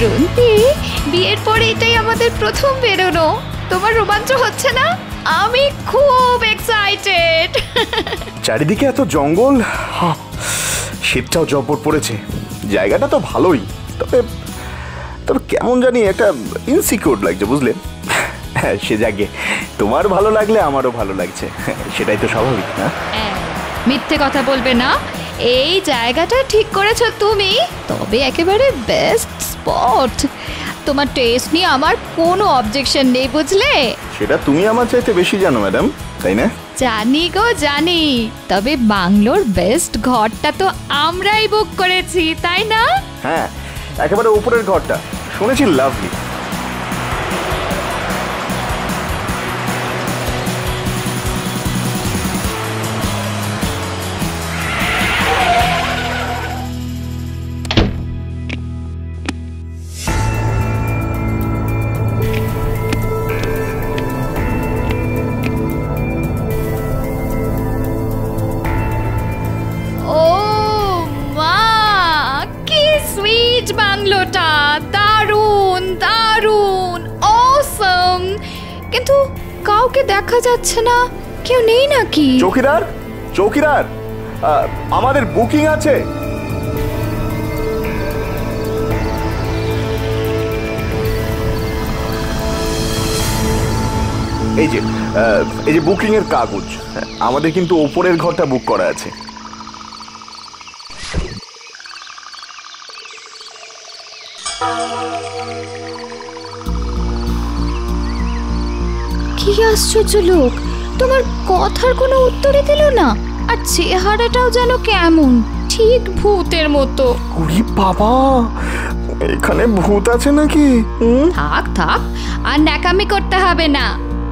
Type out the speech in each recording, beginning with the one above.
রন্তি, বিয়ের পরে এটাই আমাদের প্রথম বেরোনো। তোমার রোমাঞ্চ হচ্ছে না? আমি খুব এক্সাইটেড। চারিদিকে এত জঙ্গল, শীতটাও জব্বর পড়েছে। জায়গাটা তো ভালোই, তবে তবে কেমন জানি একটা ইনসিকিউর লাগছে, বুঝলে? হ্যাঁ, সে জাগে তোমার ভালো লাগলে আমারও ভালো লাগছে, সেটাই তো স্বাভাবিক না? মিথ্যে কথা বলবে না। এই জায়গাটা ঠিক করেছো তুমি, তবে একেবারে বেস্ট স্পট। তোমার টেস্ট নিয়ে আমার কোনো অবজেকশন নেই, বুঝলে? সেটা তুমি আমার চাইতে বেশি জানো ম্যাডাম, তাই না? জানি গো জানি, তবে বাংলোর বেস্ট ঘরটা তো আমরাই বুক করেছি, তাই না? হ্যাঁ, একেবারে উপরের ঘরটা, শুনেছি লাভলি। বাংলোটা দারুণ দারুণ অসম, কিন্তু কাউকে দেখা যাচ্ছে না। কেউ নেই নাকি? চৌকিদার, চৌকিদার, আমাদের বুকিং আছে। এই যে বুকিং এর কাগজ, আমাদের কিন্তু ওপরের ঘরটা বুক করা আছে। কি আশ্চর্য লোক, তোমার কথার কোনো উত্তরই দিল না, আর চেহারাটাও যেন কেমন, ঠিক ভূতের মতো। ওরে বাবা, এখানে ভূত আছে নাকি? থাক থাক, আর ন্যাকামি করতে হবে না।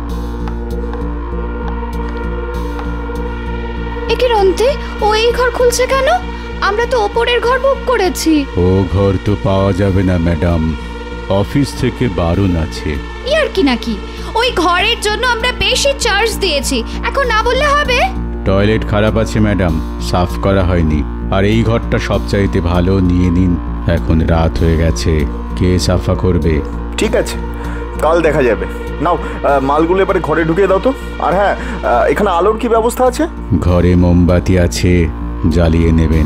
একে রন্তে, ও এই ঘর খুলছে কেন? আমরা তো ওপরের ঘর বুক করেছি। ও ঘর তো পাওয়া যাবে না ম্যাডাম, অফিস থেকে বারণ আছে। ইয়ার কি নাকি? ওই ঘরের জন্য আমরা বেশি চার্জ দিয়েছি, এখন না বললে হবে? টয়লেট খারাপ আছে ম্যাডাম, সাফ করা হয়নি। আর এই ঘরটা সবচাইতে ভালো, নিয়ে নিন। এখন রাত হয়ে গেছে, কে সাফা করবে? ঠিক আছে, কাল দেখা যাবে। নাও, মালগুলো এবারে ঘরে ঢুকিয়ে দাও তো। আর হ্যাঁ, এখানে আলোর কি ব্যবস্থা আছে? ঘরে মোমবাতি আছে, জ্বালিয়ে নেবেন।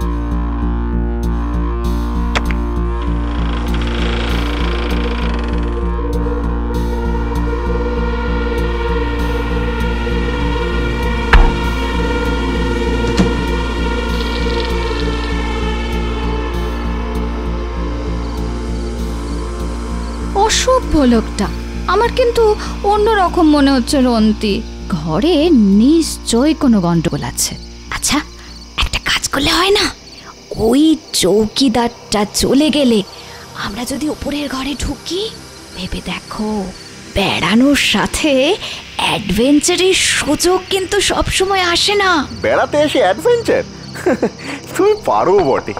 অসভ্য লোকটা। আমার কিন্তু অন্যরকম মনে হচ্ছে রন্তি, ঘরে নিশ্চয়ই কোনো গন্ডগোল আছে। আচ্ছা, একটা কাজ করলে হয় না? ওই চৌকিদারটা চলে গেলে আমরা যদি উপরের ঘরে ঢুকি, ভেবে দেখো, বেড়ানোর সাথে অ্যাডভেঞ্চারের সুযোগ কিন্তু সবসময় আসে না। বেড়াতে এসে অ্যাডভেঞ্চার? তুমি পারো বটে।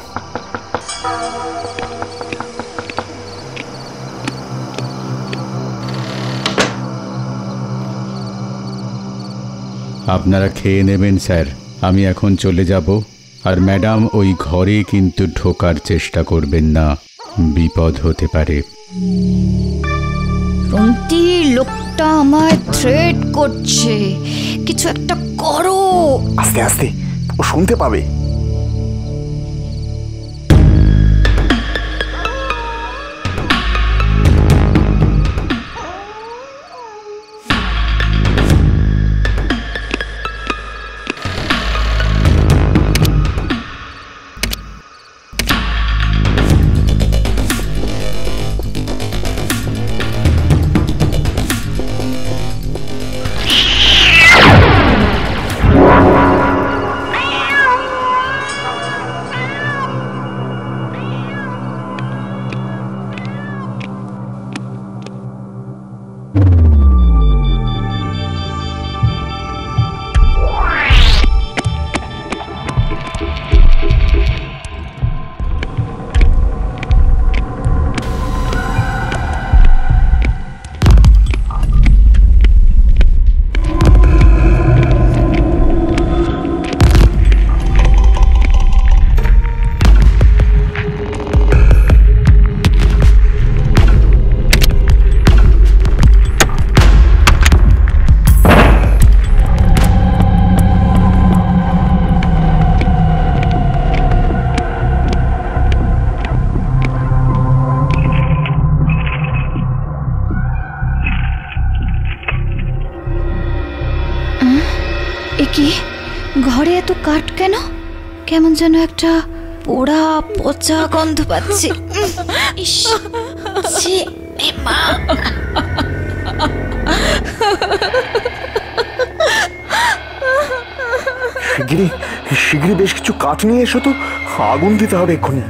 আপনারা খেয়ে নেবেন স্যার, আমি এখন চলে যাব। আর ম্যাডাম, ওই ঘরে কিন্তু ঢোকার চেষ্টা করবেন না, বিপদ হতে পারে। রন্তি, লোকটা আমায় থ্রেট করছে, কিছু একটা করো। আস্তে আস্তে, ও শুনতে পাবে। ঘরে এত কাঠ কেন? কেমন যেন একটা পোড়া পচা গন্ধ পাচ্ছি। ইস, ছি, এ মা। শিগগিরই বেশ কিছু কাঠ নিয়ে এসো তো, আগুন দিতে হবে এক্ষুনি।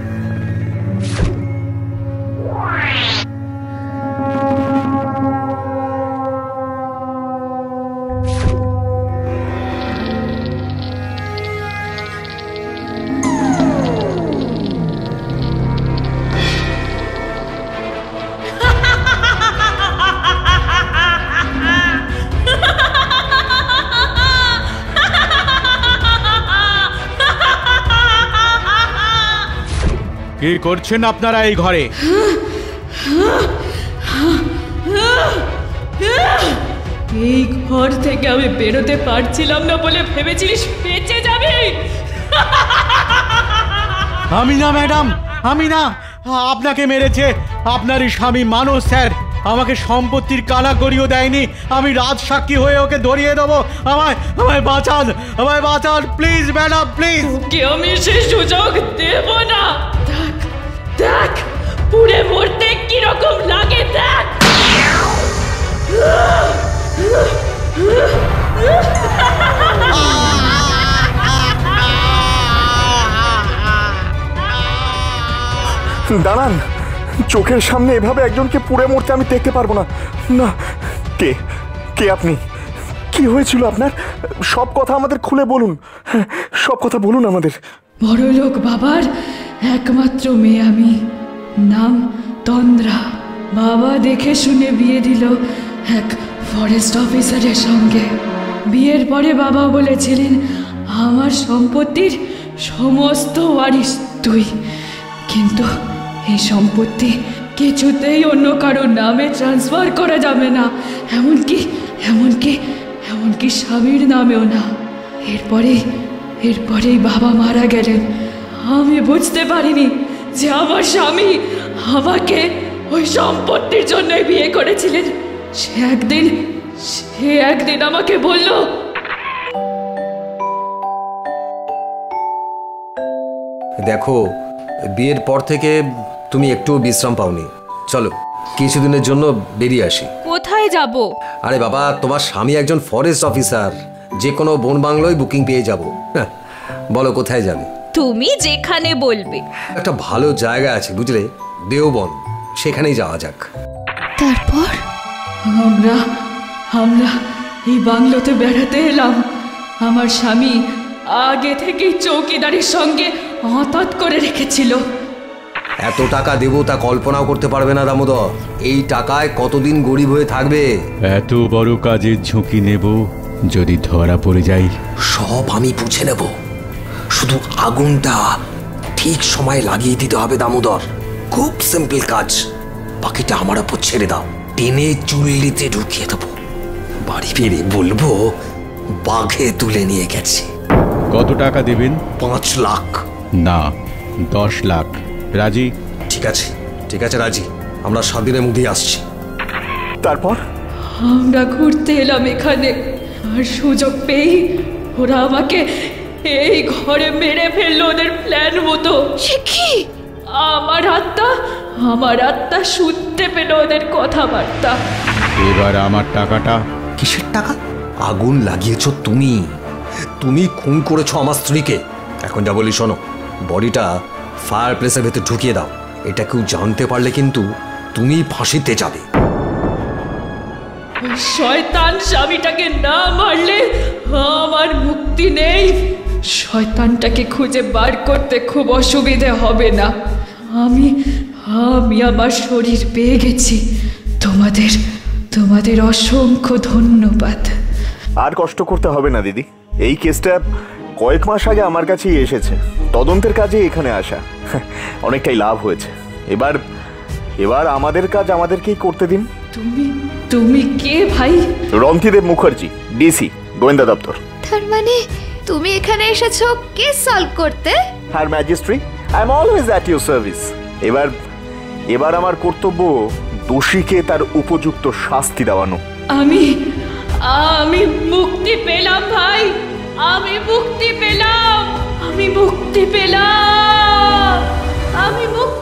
কি করছেন আপনারা এই ঘরে? এই ঘর থেকে আমি বেরোতে পারছিলাম না বলে ভেবেছিলিস বেঁচে যাবি? আমি না ম্যাডাম, আমি না। আপনাকে মেরেছে আপনারই স্বামী মানস স্যার। আমাকে সম্পত্তির কানাকড়িও দেয়নি। আমি রাজসাক্ষী হয়ে ওকে ধরিয়ে দেবো। আমায় বাঁচান, আমায় বাঁচান প্লিজ ম্যাডাম, প্লিজ। তোকে আমি সে সুযোগ দেব না। দেখ দেখ পুড়ে মরতে কিরকম লাগে দেখ। দাঁড়ান, চোখের সামনে এভাবে একজনকে পুড়ে মরতে আমি দেখতে পারবো না। না, কে কে আপনি? কি হয়েছিল আপনার? সব কথা আমাদের খুলে বলুন, সব কথা বলুন আমাদের। বড়লোক বাবার একমাত্র মেয়ে আমি, নাম তন্দ্রা। বাবা দেখে শুনে বিয়ে দিল এক ফরেস্ট অফিসারের সঙ্গে। বিয়ের পরে বাবা বলেছিলেন আমার সম্পত্তির সমস্ত ওয়ারিশ তুই, কিন্তু এই সম্পত্তি কিছুতেই অন্য কারো নামে ট্রান্সফার করা যাবে না, এমনকি স্বামীর নামেও না। এরপরেই বাবা মারা গেলেন। আমি বুঝতে পারিনি যে আমার স্বামী আমাকে ওই সম্পত্তির জন্য বিয়ে করেছিলেন। সে একদিন আমাকে বলল, দেখো বিয়ের পর থেকে তুমি একটু বিশ্রাম পাওনি, চলো কিছুদিনের জন্য বেরিয়ে আসি। কোথায় যাব? আরে বাবা, তোমার স্বামী একজন ফরেস্ট অফিসার, যে কোনো বন বাংলোয় বুকিং পেয়ে যাব। বলো কোথায় যাবে? তুমি যেখানে বলবে। একটা ভালো জায়গা আছে বুঝলে, দেওবন, সেখানেই যাওয়া যাক। তারপর আমরা এই বাংলোতে বেড়াতে এলাম। আমার স্বামী আগে থেকেই চৌকিদারের সঙ্গে আঁতাত করে রেখেছিল। এত টাকা দেবো তা কল্পনাও করতে পারবে না দামোদর। এই টাকায় কতদিন গরিব হয়ে থাকবে? এত বড় কাজের ঝুঁকি নেব, যদি ধরা পড়ে যাই? সব আমি বুঝে নেব, শুধু আগুনটা ঠিক সময় লাগিয়ে দিতে হবে দামোদর। খুব সিম্পল কাজ, বাকিটা আমার উপর ছেড়ে দাও। টেনে চুল্লিতে ঢুকিয়ে দেবো, বাড়ি ফিরে বলবো বাঘে তুলে নিয়ে গেছে। কত টাকা দেবেন? 5 লাখ। না, 10 লাখ। রাজি? ঠিক আছে রাজি, আমরা 7 দিনের মধ্যেই আসছি। তারপর আমরা ঘুরতে এলাম এখানে, আর সুযোগ পেয়ে ওরা আমাকে এই ঘরে মেরে ফেললো ওদের প্ল্যান মতো। সে কি? আমার আত্মা শুনতে পেল ওদের কথাবার্তা। এবার আমার টাকাটা? কিসের টাকা? আগুন লাগিয়েছো তুমি খুন করেছো আমার স্ত্রীকে। এখন যা বলি শোনো, বডিটা ফায়ার প্লেসের ভেতর ঢুকিয়ে দাও। এটা কেউ জানতে পারলে কিন্তু তুমি ফাঁসিতে যাবে। শয়তান স্বামীটাকে না মারলে আমার মুক্তি নেই। শয়তানটাকে খুঁজে বার করতে খুব অসুবিধে হবে না। আমি আমার শরীর পেয়ে গেছি। তোমাদের অসংখ্য ধন্যবাদ। আর কষ্ট করতে হবে না দিদি, এই কেসটা কয়েক মাস আগে আমার কাছেই এসেছে, তদন্তের কাজে এখানে আসা। অনেকটাই লাভ হয়েছে। এবার আমাদের কাজ আমাদেরকেই করতে দিন। তুমি কে ভাই? রন্তিদেব মুখার্জি, ডিসি, গোয়েন্দা দপ্তর। তার মানে তুমি এখানে এসেছো কেস সলভ করতে? হ্যাঁ ম্যাজিস্ট্রি, I am always at your service. এবার আমার কর্তব্য দোষীকে তার উপযুক্ত শাস্তি দেওয়ানো। আমি মুক্তি পেলাম ভাই, আমি মুক্তি পেলাম, আমি মুক্তি পেলাম, আমি মুক্তি